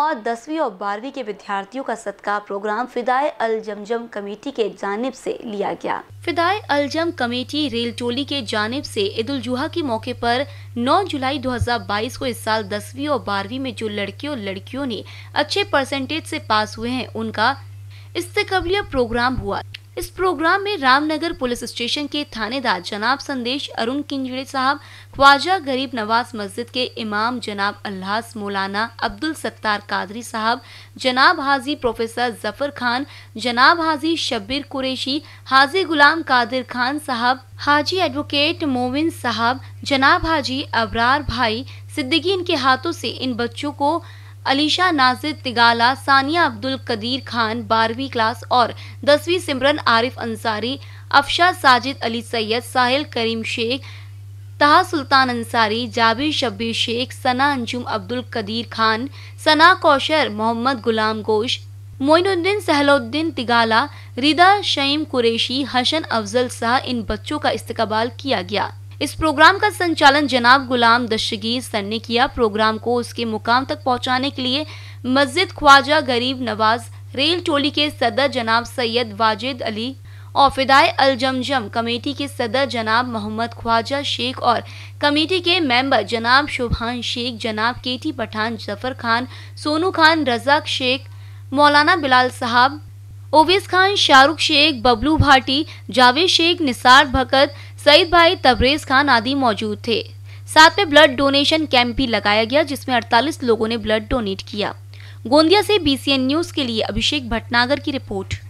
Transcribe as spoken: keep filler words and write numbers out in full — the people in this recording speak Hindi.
और दसवीं और बारहवीं के विद्यार्थियों का सदका प्रोग्राम फिदाए अल जमजम कमेटी के जानिब से लिया गया। फिदाए अल जम कमेटी रेल टोली के जानिब से ईद उल जुहा के मौके पर नौ जुलाई दो हज़ार बाईस को इस साल दसवीं और बारहवीं में जो लड़के और लड़कियों ने अच्छे परसेंटेज से पास हुए हैं उनका इस्तकबालिया प्रोग्राम हुआ। इस प्रोग्राम में रामनगर पुलिस स्टेशन के थानेदार जनाब संदेश अरुण किंजड़े साहब, ख्वाजा गरीब नवाज मस्जिद के इमाम जनाब अल्लास मौलाना अब्दुल सत्तार कादरी साहब, जनाब हाजी प्रोफेसर जफर खान, जनाब हाजी शब्बीर कुरैशी, हाजी गुलाम कादिर खान साहब, हाजी एडवोकेट मोमिन साहब, जनाब हाजी अबरार भाई सिद्दीकी, इनके हाथों से इन बच्चों को अलीशा नाजिर तिगाला, सानिया अब्दुल कदीर खान बारहवीं क्लास और दसवीं सिमरन आरिफ अंसारी, अफशा साजिद अली सैयद, साहिल करीम शेख, तहा सुल्तान अंसारी, जाबिर शब्बीर शेख, सना अंजुम अब्दुल कदीर खान, सना कौशर, मोहम्मद गुलाम गोश, मोइनुद्दीन सहलुद्दीन तिगाला, रिदा शईम कुरैशी, हसन अफजल सह इन बच्चों का इस्तकबाल किया गया। इस प्रोग्राम का संचालन जनाब गुलाम दस्तगीर सर ने किया। प्रोग्राम को उसके मुकाम तक पहुंचाने के लिए मस्जिद ख्वाजा गरीब नवाज रेल टोली के सदर जनाब सैयद वाजिद अली और फिदाए अल जमजम कमेटी के सदर जनाब मोहम्मद ख्वाजा शेख और कमेटी के मेंबर जनाब शुभान शेख, जनाब केटी पठान, जफर खान, सोनू खान, रजाक शेख, मौलाना बिलाल साहब, ओवैस खान, शाहरुख शेख, बबलू भाटी, जावेद शेख, निसार भगत, सईद भाई, तबरेज खान आदि मौजूद थे। साथ में ब्लड डोनेशन कैंप भी लगाया गया जिसमें अड़तालीस लोगों ने ब्लड डोनेट किया। गोंदिया से बी सी एन न्यूज के लिए अभिषेक भटनागर की रिपोर्ट।